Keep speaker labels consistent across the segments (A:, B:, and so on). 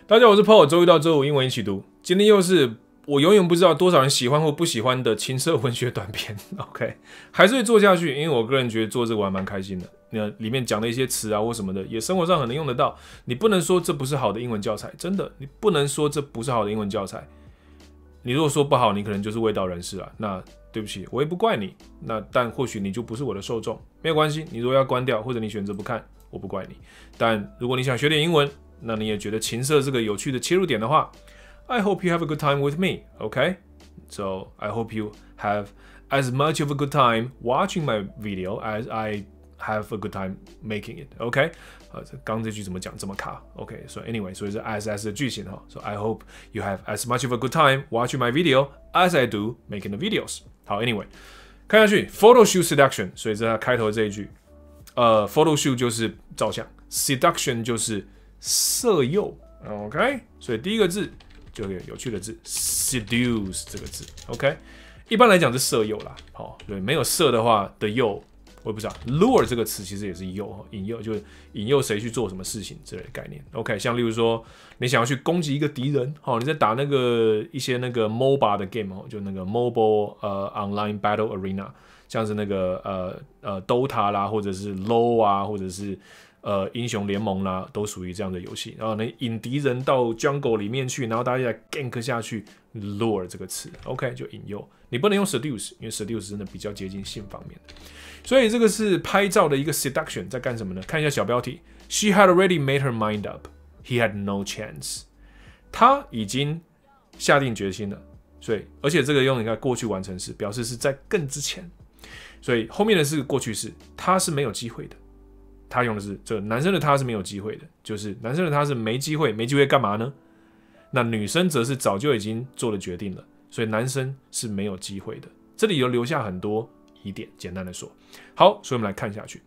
A: 大家好，我是 Paul， 周一到周五英文一起读。今天又是我永远不知道多少人喜欢或不喜欢的情色文学短篇。OK， 还是会做下去，因为我个人觉得做这个我还蛮开心的。那里面讲的一些词啊或什么的，也生活上很能用得到。你不能说这不是好的英文教材，真的，你不能说这不是好的英文教材。你如果说不好，你可能就是卫道人士啊。那对不起，我也不怪你。但或许你就不是我的受众，没有关系。你如果要关掉，或者你选择不看，我不怪你。但如果你想学点英文，那你也觉得情色这个有趣的切入点的话 ，I hope you have a good time with me, okay? So I hope you have as much of a good time watching my video as I have a good time making it, okay? 刚这句怎么讲这么卡 ？OK， 所以 anyway， 所以是 as 的句型哈。So I hope you have as much of a good time watching my video as I do making the videos. 好 ，anyway， 看下去 ，photo shoot seduction， 所以这是它开头这一句。photo shoot 就是照相 ，seduction 就是色诱 ，OK， 所以第一个字就有趣的字 ，seduce 这个字 ，OK， 一般来讲是色诱啦，好，对，没有色的话的诱，我也不知道 ，lure 这个词其实也是诱，引诱就是引诱谁去做什么事情之类的概念 ，OK， 像例如说你想要去攻击一个敌人，好，你在打一些MOBA 的 game 哦，就那个 Mobile Online Battle Arena， 像是DOTA 啦，或者是 LOL 啊，或者是英雄联盟啦，都属于这样的游戏。然后呢，引敌人到 jungle 里面去，然后大家来 gank 下去 ，lure 这个词 ，OK， 就引诱。你不能用 seduce， 因为 seduce 真的比较接近性方面的。所以这个是拍照的一个 seduction， 在干什么呢？看一下小标题 ：She had already made her mind up. He had no chance. 他已经下定决心了。所以，而且这个用你看过去完成时，表示是在更之前。所以后面的是过去式，他是没有机会的。他用的是这个男生的他是没有机会的，就是男生的他是没机会，没机会干嘛呢？那女生则是早就已经做了决定了，所以男生是没有机会的。这里有留下很多疑点，简单的说，好，所以我们来看下去。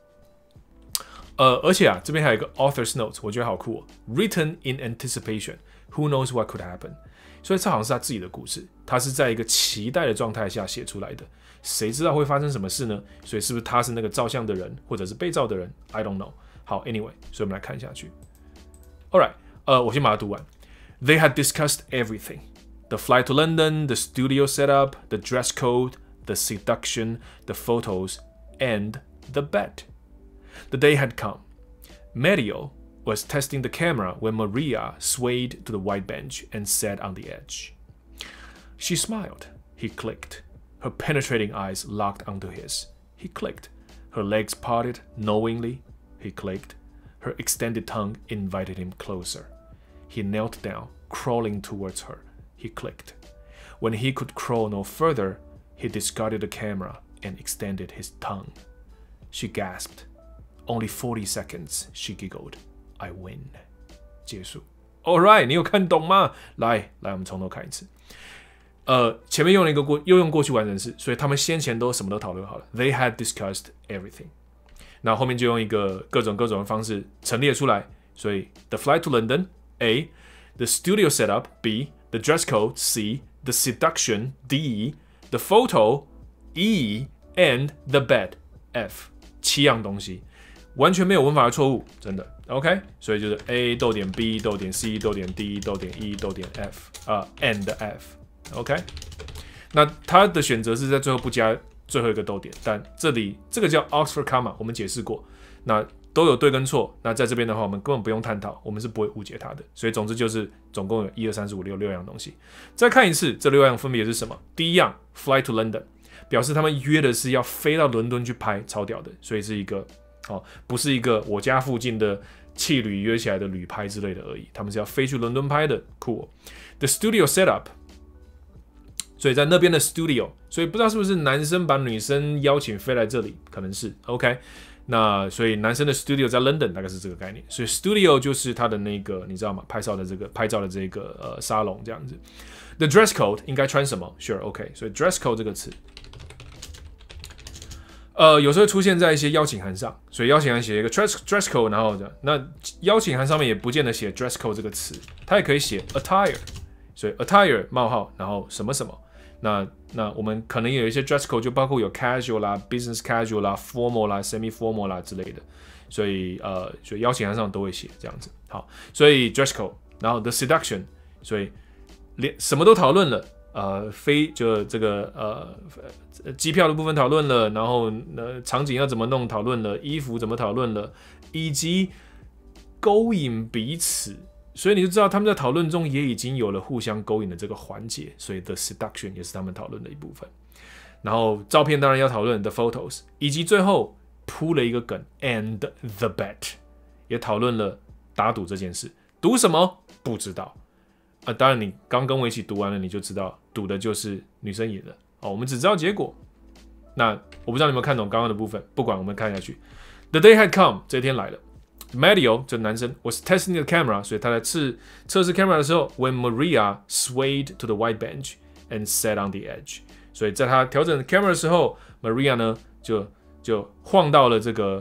A: 而且啊，这边还有一个 author's note， 我觉得好酷哦 ，written in anticipation, who knows what could happen。所以这好像是他自己的故事，他是在一个期待的状态下写出来的。谁知道会发生什么事呢？所以是不是他是那个照相的人，或者是被照的人 ？I don't know。好 ，anyway， 所以我们来看下去。All right， 我先把它读完。They had discussed everything: the flight to London, the studio setup, the dress code, the seduction, the photos, and the bet. The day had come. Mario was testing the camera when Maria swayed to the white bench and sat on the edge. She smiled. He clicked.Her penetrating eyes locked onto his. He clicked. Her legs parted knowingly. He clicked. Her extended tongue invited him closer. He knelt down, crawling towards her. He clicked. When he could crawl no further, he discarded the camera and extended his tongue. She gasped. Only 40 seconds, she giggled. I win. 结束。All right， 你有看懂吗？来，我们从头看一次。前面又用过去完成式，所以他们先前都什么都讨论好了。They had discussed everything。那后面就用一个各种的方式陈列出来。所以 the flight to London A， the studio setup B， the dress code C， the seduction D， the photo E and the bed F， 7样东西，完全没有文法的错误，真的 OK。所以就是 A 逗点 B 逗点 C 逗点 D 逗点 E 逗点 F and F。OK， 那他的选择是在最后不加最后一个逗点，但这里这个叫 Oxford comma， 我们解释过，那都有对跟错。那在这边的话，我们根本不用探讨，我们是不会误解它的。所以总之就是总共有1、2、3、4、5、6样东西。再看一次，这6样分别是什么？第一样 ，Fly to London， 表示他们约的是要飞到伦敦去拍，超屌的，所以是一个不是一个我家附近的汽旅约起来的旅拍之类的而已，他们是要飞去伦敦拍的，酷哦。The studio setup。所以在那边的 studio， 所以不知道是不是男生把女生邀请飞来这里，可能是 OK。那所以男生的 studio 在 London 大概是这个概念，所以 studio 就是他的那个你知道吗？拍照的这个沙龙这样子。The dress code 应该穿什么 ？Sure OK。所以 dress code 这个词，有时候会出现在一些邀请函上，所以邀请函写一个 dress code， 然后那邀请函上面也不见得写 dress code 这个词，它也可以写 attire。所以 attire 冒号，然后什么什么。那我们可能有一些 dress code 就包括有 casual 啦、business casual 啦、formal 啦、semi formal 啦之类的，所以邀请函上都会写这样子。好，所以 dress code 然后 the seduction， 所以什么都讨论了，就这个机票的部分讨论了，然后场景要怎么弄讨论了，衣服怎么讨论了，以及勾引彼此，所以你就知道他们在讨论中也已经有了互相勾引的这个环节，所以 the seduction 也是他们讨论的一部分。然后照片当然要讨论 the photos， 以及最后铺了一个梗 and the bet， 也讨论了打赌这件事。赌什么不知道当然你刚跟我一起读完了，你就知道赌的就是女生赢了我们只知道结果。那我不知道你有没有看懂刚刚的部分，不管，我们看下去。The day had come， 这天来了。Mario 这男生 was testing the camera， 所以他在测试 camera 的时候 ，when Maria swayed to the white bench and sat on the edge， 所以在他调整 camera 的时候 ，Maria 呢就晃到了这个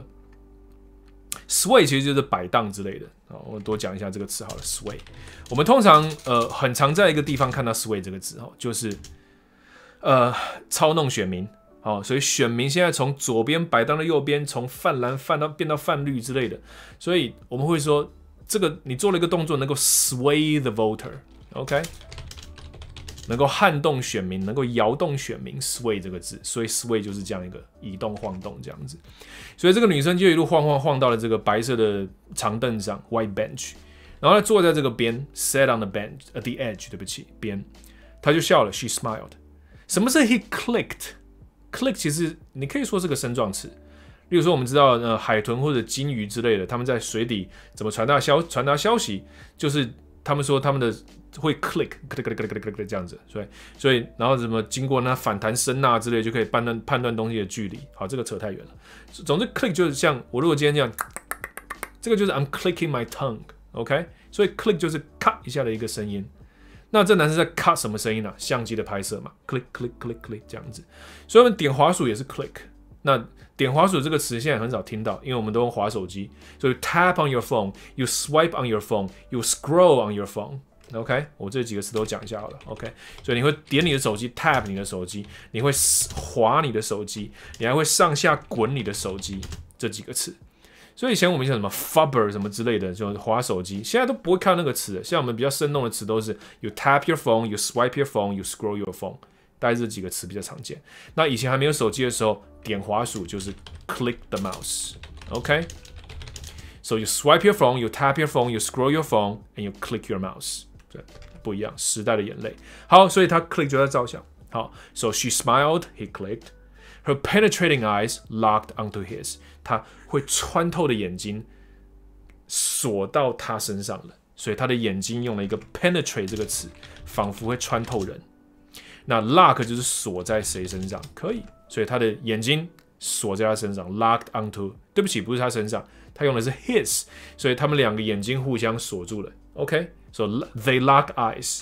A: sway， 其实就是摆荡之类的。我多讲一下这个词好了 ，sway。我们通常很常在一个地方看到 sway 这个字就是操弄选民。所以选民现在从左边摆到了右边，从泛蓝变到泛绿之类的，所以我们会说这个你做了一个动作能够 sway the voter，OK， 能够撼动选民，能够摇动选民 ，sway 这个字，所以 sway 就是这样一个移动晃动这样子。所以这个女生就一路晃到了这个白色的长凳上 ，white bench， 然后她坐在这个边 ，sat on the bench at the edge， 对不起，边，她就笑了 ，she smiled。什么是 he clicked？Click 其实你可以说是个声状词，例如说我们知道海豚或者金鱼之类的，他们在水底怎么传达消息，就是他们说他们的会 click 这样子，所以然后怎么经过那反弹声之类，就可以判断东西的距离。好，这个扯太远了。总之 click 就是像我如果今天这样，这个就是 I'm clicking my tongue，OK， 所以 click 就是咔一下的一个声音。那这男生在 cut 什么声音呢？相机的拍摄嘛 ，click click click click 这样子。所以我们点滑鼠也是 click。那点滑鼠这个词现在很少听到，因为我们都用滑手机。所以 tap on your phone， you swipe on your phone， you scroll on your phone。OK， 我这几个词都讲一下好了。OK， 所以你会点你的手机 ，tap 你的手机，你会滑你的手机，你还会上下滚你的手机，这几个词。所以以前我们像什么 fubber 什么之类的，就是滑手机，现在都不会看那个词了。像我们比较生动的词都是 you tap your phone, you swipe your phone, you scroll your phone， 大概这几个词比较常见。那以前还没有手机的时候，点滑鼠就是 click the mouse。OK， so you swipe your phone, you tap your phone, you scroll your phone, and you click your mouse。不一样，时代的眼泪。好，所以他 click 就在照相。好 ，so she smiled, he clicked.Her penetrating eyes locked onto his， 他会穿透的眼睛锁到他身上了，所以他的眼睛用了一个 penetrate 这个词，仿佛会穿透人。那 lock 就是锁在谁身上，可以，所以他的眼睛锁在他身上 ，locked onto， 对不起，不是他身上，他用的是 his， 所以他们两个眼睛互相锁住了。OK，so they lock eyes，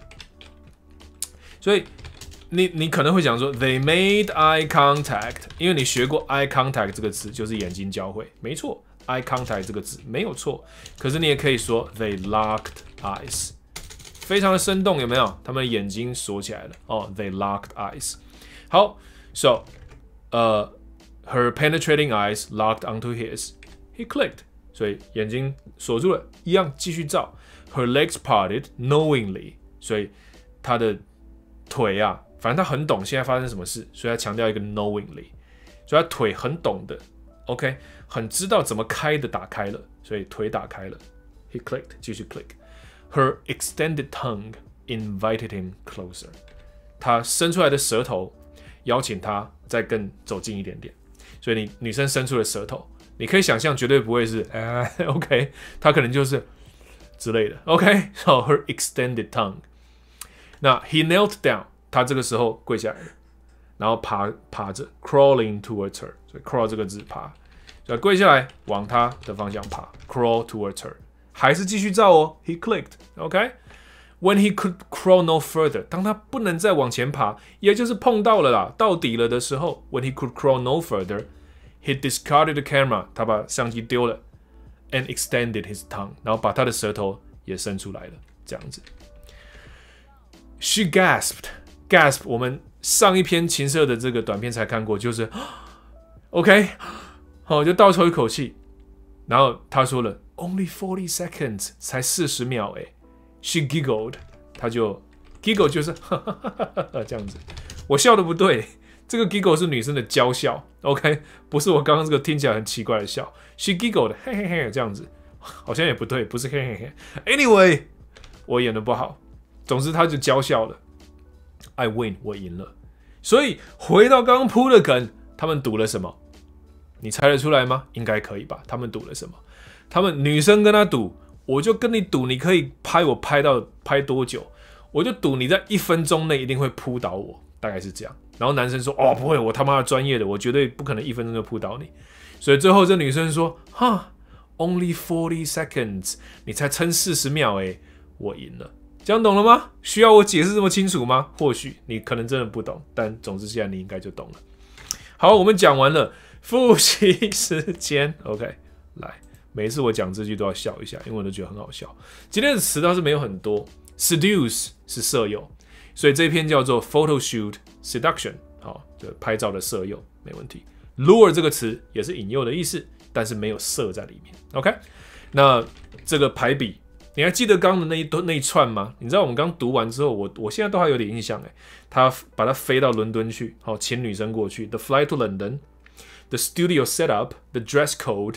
A: 所以。你可能会讲说 they made eye contact， 因为你学过 eye contact 这个词，就是眼睛交汇，没错 ，eye contact 这个字没有错。可是你也可以说 they locked eyes， 非常的生动，有没有？他们的眼睛锁起来了they locked eyes。好 ，so her penetrating eyes locked onto his，he clicked， 所以眼睛锁住了，一样继续照。Her legs parted knowingly， 所以他的腿反正他很懂现在发生什么事，所以他强调一个 knowingly， 所以他腿很懂的 ，OK， 很知道怎么开的打开了，所以腿打开了。He clicked， 继续 click。Her extended tongue invited him closer， 他伸出来的舌头邀请他再更走近一点点，所以女生伸出了舌头，你可以想象绝对不会是OK， 他可能就是之类的 OK，so her extended tongue。那 he knelt down。他这个时候跪下来了，然后爬着 crawling towards her， 所以 crawl 这个字爬，所以跪下来往他的方向爬 crawl towards her， 还是继续照he clicked，OK，when he could crawl no further， 当他不能再往前爬，也就是碰到了啦，到底了的时候 when he could crawl no further， he discarded the camera， 他把相机丢了 and extended his tongue， 然后把他的舌头也伸出来了，这样子。She gasped，我们上一篇情色的这个短片才看过，就是 OK， 好，就倒抽一口气，然后他说了 Only 40 seconds， 才40秒 She giggled， 她就 giggle 就是哈哈哈哈哈这样子。我笑的不对，这个 giggle 是女生的娇笑 ，OK， 不是我刚刚这个听起来很奇怪的笑。She giggled， 嘿嘿嘿这样子，好像也不对，不是嘿嘿嘿。Anyway， 我演的不好，总之她就娇笑了。I win， 我赢了。所以回到刚刚铺的梗，他们赌了什么？你猜得出来吗？应该可以吧？他们赌了什么？他们女生跟他赌，我就跟你赌，你可以拍我拍多久？我就赌你在1分钟内一定会扑倒我，大概是这样。然后男生说：“哦，不会，我他妈的专业的，我绝对不可能1分钟就扑倒你。”所以最后这女生说：“哈 ，only 40 seconds， 你才撑40秒欸，我赢了。”这样懂了吗？需要我解释这么清楚吗？或许你可能真的不懂，但总之现在你应该就懂了。好，我们讲完了复习时间 ，OK， 来，每一次我讲这句都要笑一下，因为我都觉得很好笑。今天的词倒是没有很多 ，seduce 是色诱，所以这一篇叫做 photoshoot seduction， 好，就拍照的色诱，没问题。lure 这个词也是引诱的意思，但是没有色在里面 ，OK。那这个排比。你还记得刚刚的那一串吗？你知道我们刚读完之后，我现在都还有点印象哎。他把它飞到伦敦去，好，请女生过去。The flight to London, the studio setup, the dress code,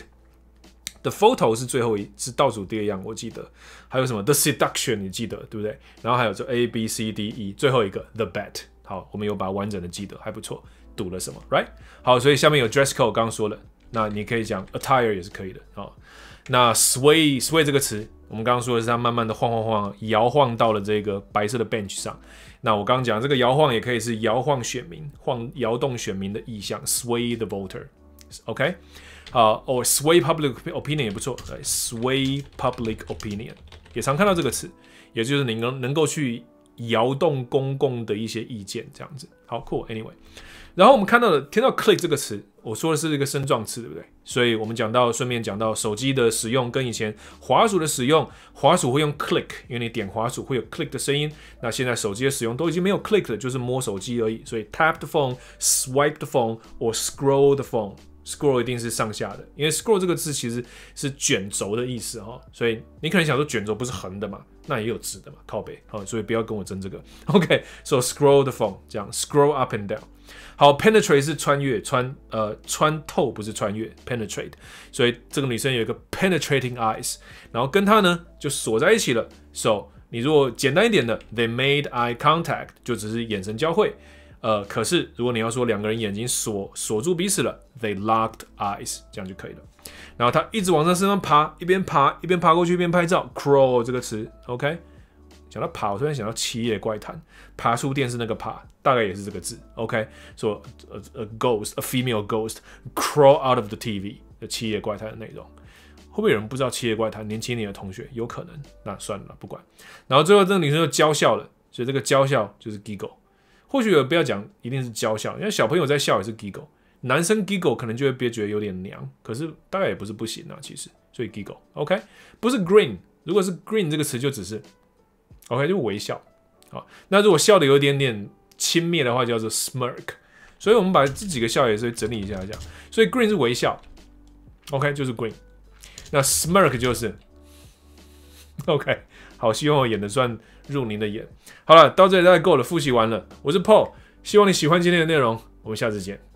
A: the photo 是最后是倒数第二样，我记得。还有什么 The seduction 你记得对不对？然后还有就 A B C D E， 最后一个 The bet。好，我们有把它完整的记得，还不错。赌了什么 ，right？ 好，所以下面有 dress code， 刚刚说了，那你可以讲 attire 也是可以的。好，那 sway 这个词。我们刚刚说的是它慢慢的晃，摇晃到了这个白色的 bench 上。那我刚刚讲这个摇晃也可以是摇晃选民，摇动选民的意向 ，sway the voter，OK， or sway public opinion 也不错 ，sway public opinion 也常看到这个词，也就是你能够去摇动公共的一些意见这样子。好 ，cool，anyway。然后我们听到 click 这个词，我说的是一个身状词，对不对？所以我们顺便讲到手机的使用跟以前滑鼠的使用，滑鼠会用 click， 因为你点滑鼠会有 click 的声音。那现在手机的使用都已经没有 click 了，就是摸手机而已。所以 tap the phone、swipe the phone or scroll the phone。scroll 一定是上下的，因为 scroll 这个字其实是卷轴的意思哈，所以你可能想说卷轴不是横的嘛，那也有直的嘛，靠北，好，所以不要跟我争这个。OK，so scroll the phone， 这样 scroll up and down。好 ，penetrate 是穿越，穿透不是穿越 ，penetrate， 所以这个女生有一个 penetrating eyes， 然后跟她呢就锁在一起了。So 你如果简单一点的 ，they made eye contact 就只是眼神交汇。可是如果你要说两个人眼睛锁住彼此了 ，they locked eyes， 这样就可以了。然后他一直往上身上爬，一边爬过去一边拍照 ，crawl 这个词 ，OK。讲到爬，我突然想到《七夜怪谈》，爬出电视那个爬，大概也是这个字 ，OK。说 a ghost， a female ghost crawl out of the TV 的《七夜怪谈》的内容。会不会有人不知道《七夜怪谈》？年轻点的同学有可能，那算了，不管。然后最后这个女生就娇笑了，所以这个娇笑就是 giggle。或许不要讲一定是娇笑，因为小朋友在笑也是 giggle， 男生 giggle 可能就会觉得有点娘，可是大概也不是不行啊，其实，所以 giggle，OK， 不是 grin， 如果是 grin 这个词就只是 OK 就微笑，好，那如果笑的有一点点轻蔑的话，叫做 smirk， 所以我们把这几个笑也是整理一下这样，所以 grin 是微笑 ，OK 就是 grin， 那 smirk 就是 OK， 好，希望我演的算入您的眼。好了，到这里大概够了，复习完了。我是 Paul， 希望你喜欢今天的内容，我们下次见。